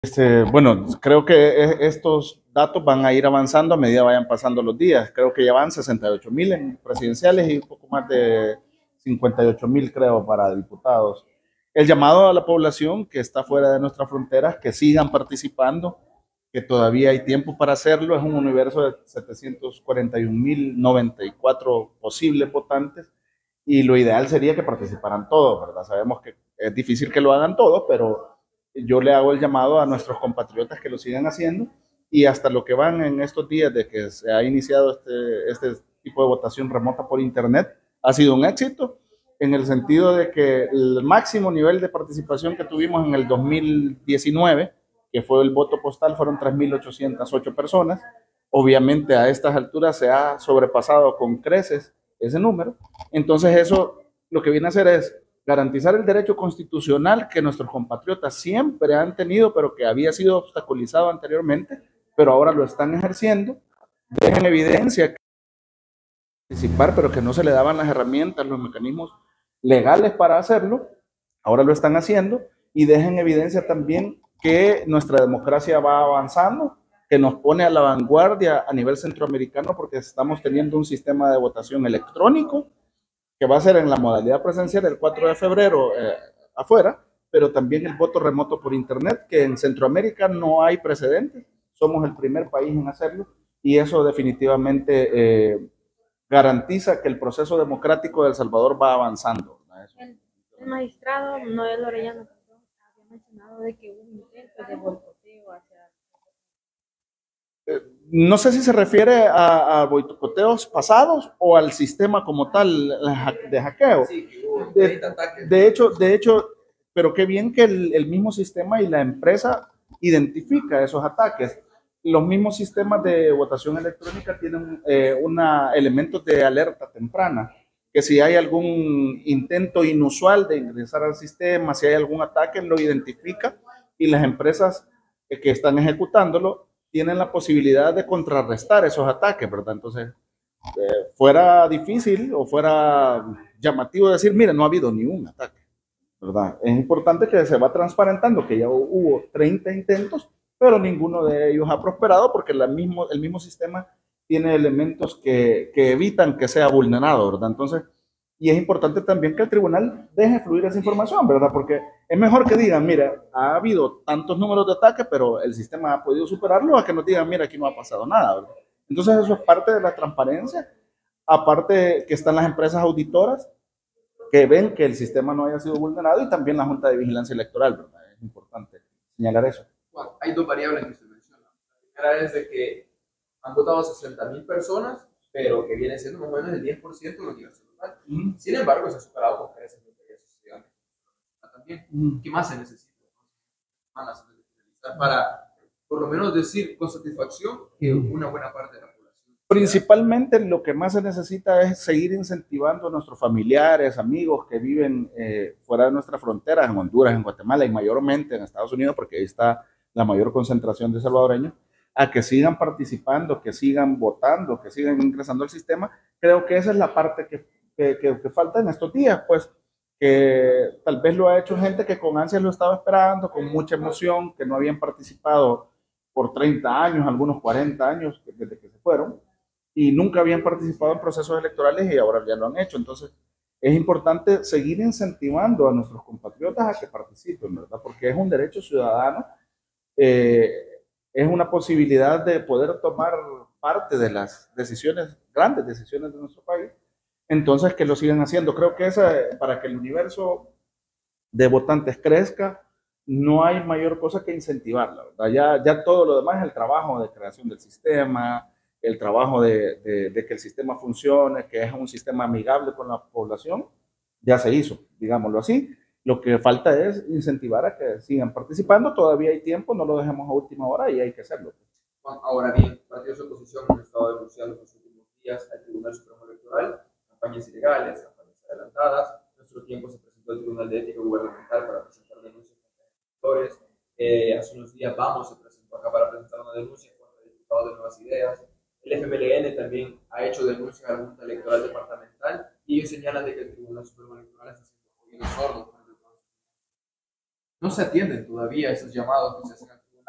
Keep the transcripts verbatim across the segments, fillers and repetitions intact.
Este, bueno, creo que e- estos datos van a ir avanzando a medida vayan pasando los días. Creo que ya van sesenta y ocho mil en presidenciales y un poco más de cincuenta y ocho mil, creo, para diputados. El llamado a la población que está fuera de nuestras fronteras, que sigan participando, que todavía hay tiempo para hacerlo. Es un universo de setecientos cuarenta y un mil noventa y cuatro posibles votantes y lo ideal sería que participaran todos, ¿verdad? Sabemos que es difícil que lo hagan todos, pero yo le hago el llamado a nuestros compatriotas que lo sigan haciendo y hasta lo que van en estos días de que se ha iniciado este, este tipo de votación remota por internet ha sido un éxito en el sentido de que el máximo nivel de participación que tuvimos en el dos mil diecinueve, que fue el voto postal, fueron tres mil ochocientas ocho personas. Obviamente a estas alturas se ha sobrepasado con creces ese número. Entonces eso lo que viene a hacer es garantizar el derecho constitucional que nuestros compatriotas siempre han tenido, pero que había sido obstaculizado anteriormente, pero ahora lo están ejerciendo. Deja en evidencia que participar, pero que no se le daban las herramientas, los mecanismos legales para hacerlo, ahora lo están haciendo y deja en evidencia también que nuestra democracia va avanzando, que nos pone a la vanguardia a nivel centroamericano porque estamos teniendo un sistema de votación electrónico que va a ser en la modalidad presencial el cuatro de febrero eh, afuera, pero también el voto remoto por internet, que en Centroamérica no hay precedentes, somos el primer país en hacerlo y eso definitivamente eh, garantiza que el proceso democrático de El Salvador va avanzando. Eso. El, el magistrado Noel Orellana había mencionado de que hubo un intento de boicoteo hacia... Eh, no sé si se refiere a, a boicoteos pasados o al sistema como tal de hackeo. Sí, de, de, hecho, de hecho, pero qué bien que el, el mismo sistema y la empresa identifica esos ataques. Los mismos sistemas de votación electrónica tienen eh, una, elementos de alerta temprana, que si hay algún intento inusual de ingresar al sistema, si hay algún ataque, lo identifica y las empresas que están ejecutándolo tienen la posibilidad de contrarrestar esos ataques, ¿verdad? Entonces, eh, fuera difícil o fuera llamativo decir, mire, no ha habido ni un ataque, ¿verdad? Es importante que se va transparentando que ya hubo treinta intentos, pero ninguno de ellos ha prosperado porque la mismo, el mismo sistema tiene elementos que, que evitan que sea vulnerado, ¿verdad? Entonces, y es importante también que el tribunal deje fluir esa información, ¿verdad? Porque es mejor que digan, mira, ha habido tantos números de ataque, pero el sistema ha podido superarlo, a que nos digan, mira, aquí no ha pasado nada, ¿verdad? Entonces eso es parte de la transparencia, aparte que están las empresas auditoras que ven que el sistema no haya sido vulnerado y también la Junta de Vigilancia Electoral, ¿verdad? Es importante señalar eso. Bueno, hay dos variables que se mencionan. La primera es de que han votado sesenta mil personas, pero que viene siendo más o menos el diez por ciento de lo que iba a ser total. Mm. Sin embargo, se ha superado con creces de que sociedad también. Mm. ¿Qué más se necesita? Para, por lo menos, decir con satisfacción que una buena parte de la población. Principalmente lo que más se necesita es seguir incentivando a nuestros familiares, amigos que viven eh, fuera de nuestras fronteras, en Honduras, en Guatemala y mayormente en Estados Unidos, porque ahí está la mayor concentración de salvadoreños, a que sigan participando, que sigan votando, que sigan ingresando al sistema. Creo que esa es la parte que, que, que, que falta en estos días, pues, que tal vez lo ha hecho gente que con ansias lo estaba esperando, con mucha emoción, que no habían participado por treinta años, algunos cuarenta años desde que se fueron, y nunca habían participado en procesos electorales y ahora ya lo han hecho. Entonces, es importante seguir incentivando a nuestros compatriotas a que participen, ¿verdad? Porque es un derecho ciudadano, eh, es una posibilidad de poder tomar parte de las decisiones, grandes decisiones de nuestro país. Entonces, que lo sigan haciendo. Creo que esa, para que el universo de votantes crezca, no hay mayor cosa que incentivarla, ¿verdad? Ya, ya todo lo demás es el trabajo de creación del sistema, el trabajo de, de, de, que el sistema funcione, que es un sistema amigable con la población, ya se hizo, digámoslo así. Lo que falta es incentivar a que sigan participando, todavía hay tiempo, no lo dejemos a última hora y hay que hacerlo. Ahora bien, partidos de oposición han estado denunciando en los últimos días al Tribunal Supremo Electoral, campañas ilegales, campañas adelantadas. En nuestro tiempo se presentó al Tribunal de Ética Gubernamental para presentar denuncias contra electores. Eh, hace unos días Vamos se presentó acá para presentar una denuncia contra diputados de Nuevas Ideas. El F M L N también ha hecho denuncias a la Junta Electoral Departamental y ellos señalan de que el Tribunal Supremo Electoral está siendo oído sordo. No se atienden todavía esos llamados que se hacen al Tribunal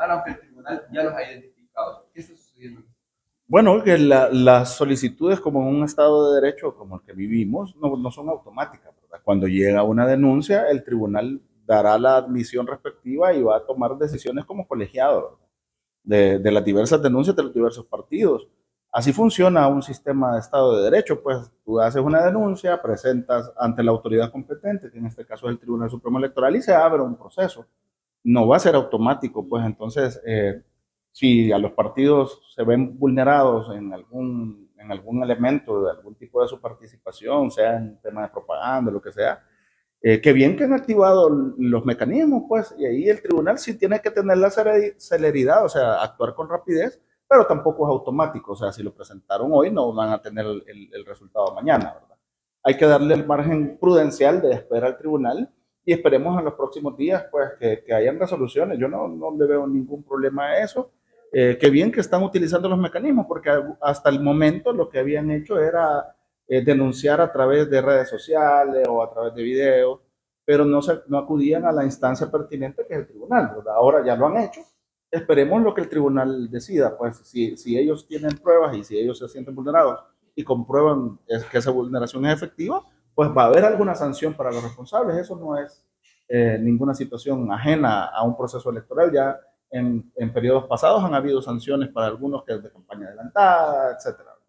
aunque el tribunal ya los ha identificado. ¿Qué está sucediendo? Bueno, que la, las solicitudes como en un Estado de Derecho como el que vivimos no, no son automáticas, ¿verdad? Cuando llega una denuncia, el tribunal dará la admisión respectiva y va a tomar decisiones como colegiado, ¿verdad? De, de las diversas denuncias de los diversos partidos. Así funciona un sistema de Estado de Derecho, pues tú haces una denuncia, presentas ante la autoridad competente, que en este caso es el Tribunal Supremo Electoral, y se abre un proceso. No va a ser automático, pues entonces, eh, si a los partidos se ven vulnerados en algún, en algún elemento de algún tipo de su participación, sea en tema de propaganda, lo que sea, eh, qué bien que han activado los mecanismos, pues, y ahí el tribunal sí tiene que tener la celeridad, o sea, actuar con rapidez, pero tampoco es automático, o sea, si lo presentaron hoy no van a tener el, el, el resultado mañana, ¿verdad? Hay que darle el margen prudencial de espera al tribunal y esperemos en los próximos días, pues, que, que hayan resoluciones. Yo no, no le veo ningún problema a eso. Eh, qué bien que están utilizando los mecanismos, porque hasta el momento lo que habían hecho era eh, denunciar a través de redes sociales o a través de videos, pero no, se, no acudían a la instancia pertinente que es el tribunal, ¿verdad? Ahora ya lo han hecho. Esperemos lo que el tribunal decida, pues si, si ellos tienen pruebas y si ellos se sienten vulnerados y comprueban que esa vulneración es efectiva, pues va a haber alguna sanción para los responsables. Eso no es eh, ninguna situación ajena a un proceso electoral. Ya en, en periodos pasados han habido sanciones para algunos que es de campaña adelantada, etcétera.